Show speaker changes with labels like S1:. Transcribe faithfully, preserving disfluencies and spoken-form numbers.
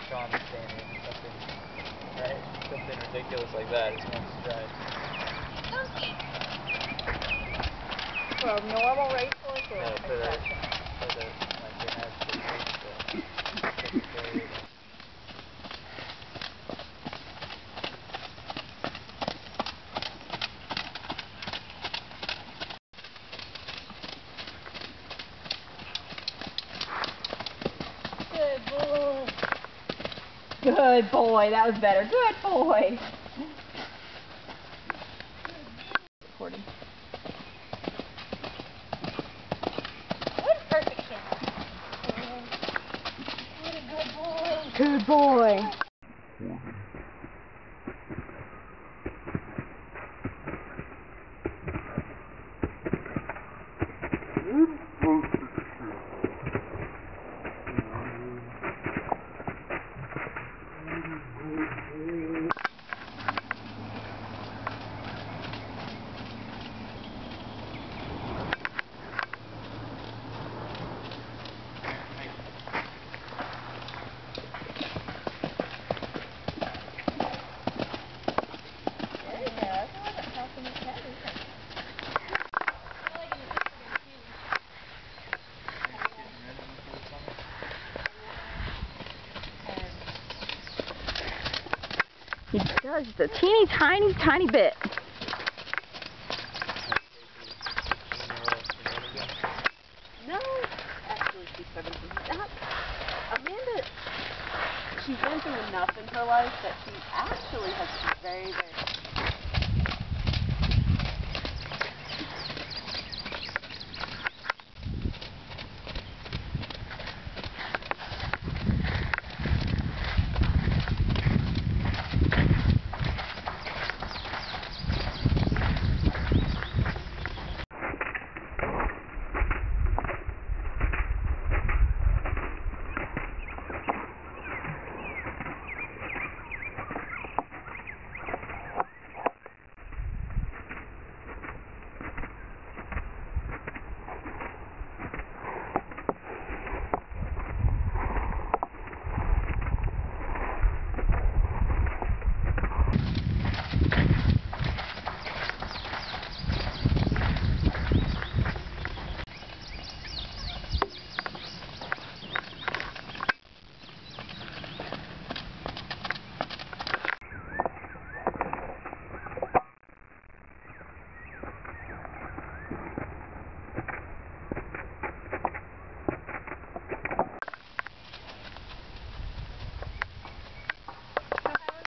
S1: Sean standing or something, right? Something ridiculous like that is one stride.
S2: For a normal racehorse or
S1: No,
S2: a
S1: for the,
S2: exceptional?
S1: for the, like they have the race, the secretary.
S2: Good boy. Good boy. That was better. Good boy. Recording. What a perfect camera. What a good boy. Good boy. He does just a teeny tiny, tiny bit. No, actually she's seventeen. That, Amanda, she's been through enough in her life that she actually has very, very...